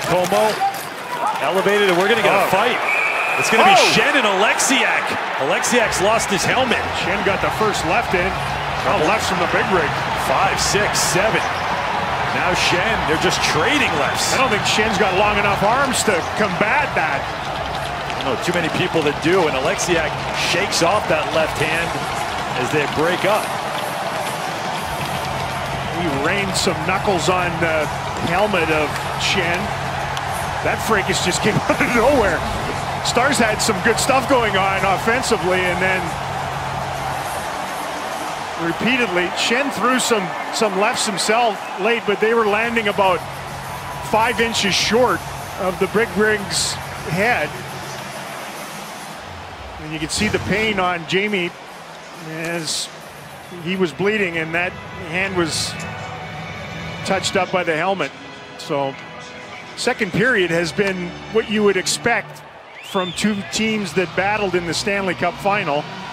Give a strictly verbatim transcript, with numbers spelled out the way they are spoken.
Como elevated, and we're going to get oh. a fight. It's going to be oh. Schenn and Oleksiak. Oleksiak's lost his helmet. Schenn got the first left in. Oh, lefts from the big rig. Five, six, seven. Now Schenn, they're just trading lefts. I don't think Schenn's got long enough arms to combat that. I don't know too many people that do, and Oleksiak shakes off that left hand as they break up. He rained some knuckles on the helmet of Schenn. That fracas just came out of nowhere. Stars had some good stuff going on offensively, and then repeatedly Schenn threw some some lefts himself late, but they were landing about five inches short of the big rig's head. And you can see the pain on Jamie as he was bleeding, and that hand was touched up by the helmet. So second period has been what you would expect from two teams that battled in the Stanley Cup final.